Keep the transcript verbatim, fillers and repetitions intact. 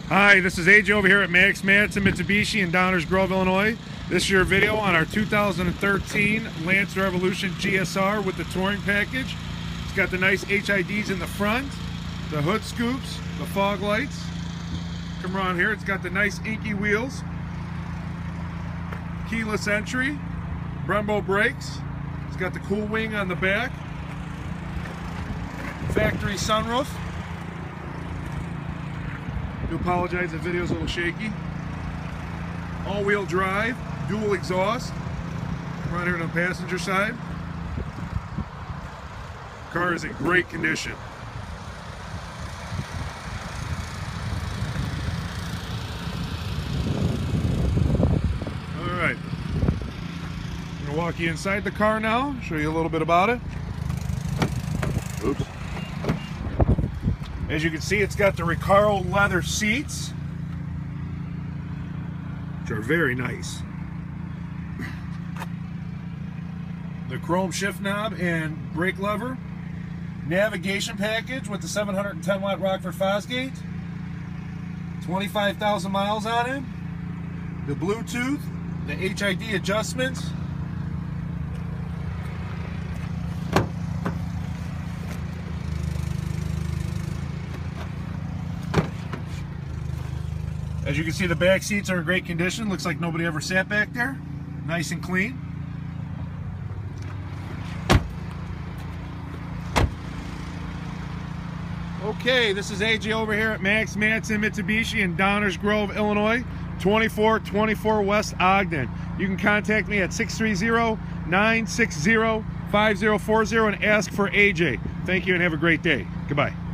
Hi, this is A J over here at Max Matson Mitsubishi in Downers Grove, Illinois. This is your video on our two thousand thirteen Lancer Evolution G S R with the touring package. It's got the nice H I Ds in the front, the hood scoops, the fog lights. Come around here, it's got the nice inky wheels, keyless entry, Brembo brakes. It's got the cool wing on the back, factory sunroof. I do apologize, the video's a little shaky. All-wheel drive, dual exhaust. Come around here on the passenger side. Car is in great condition. All right, I'm gonna walk you inside the car now, show you a little bit about it. Oops. As you can see, it's got the Recaro leather seats, which are very nice. The chrome shift knob and brake lever. Navigation package with the seven hundred ten watt Rockford Fosgate. twenty-five thousand miles on it. The Bluetooth, the H I D adjustments. As you can see, the back seats are in great condition. Looks like nobody ever sat back there. Nice and clean. Okay, this is A J over here at Max Matson Mitsubishi in Downers Grove, Illinois, twenty-four twenty-four West Ogden. You can contact me at six three zero, nine six zero, five zero four zero and ask for A J. Thank you and have a great day. Goodbye.